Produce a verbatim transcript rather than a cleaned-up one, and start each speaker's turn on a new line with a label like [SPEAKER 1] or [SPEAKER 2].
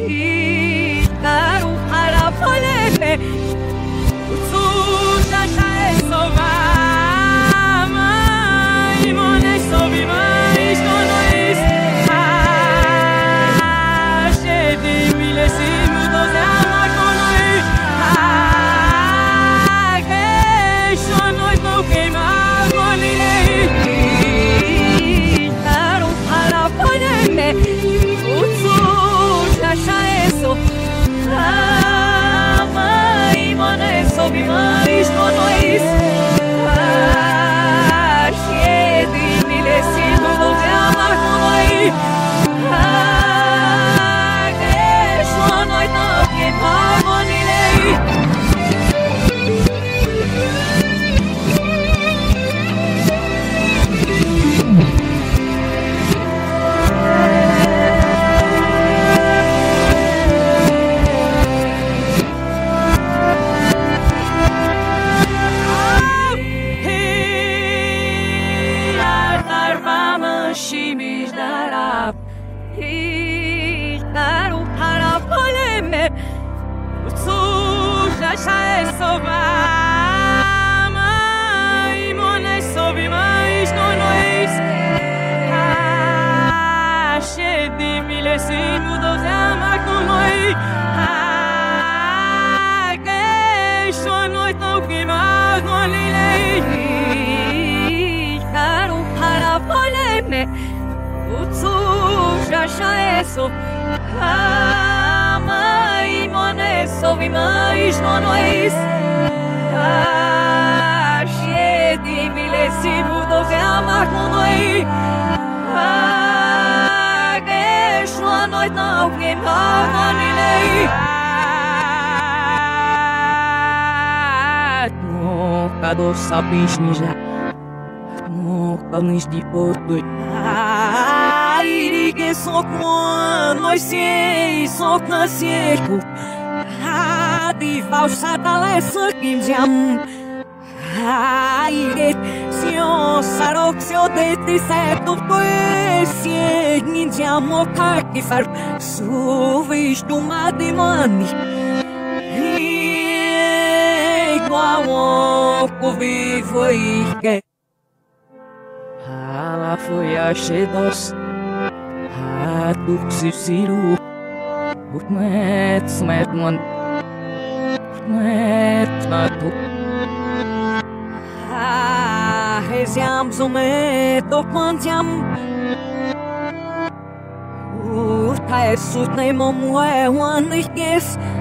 [SPEAKER 1] Caro para poleme Cóż nasza sowa I mone sobie mais no nois A siedzi milesimu do zama konoi A que sonoi no queima molilei Caro para poleme Cóż nasza eso A mãe mone sobie mais no nois A siedzi milesimu do zama konoi A que sonoi no queima molilei Shimis darab I caro para poleme Cóż nasza sowa I mone sobie mais no nois A siedzi milesimu do zama konoi A que sonoi no queima molilei Caro para poleme Cóż nasza eso A mãe mone sobie mais no nois A siedzi milesimu do zama konoi A que sonoi no queima molilei Nunca do sabes já Nunca nos de porto Ai que só quando nós sei só nasceu A de falsa talessa que jam Ai que se o sarok se o de certo poesia que jam o que far suvis do madimani Igual o vivo e que Ela foi a chedos A tuxi siru Utmet smet man Utmet matu A reziam zumet opmantiam Uta esut ne momu e wan ich ges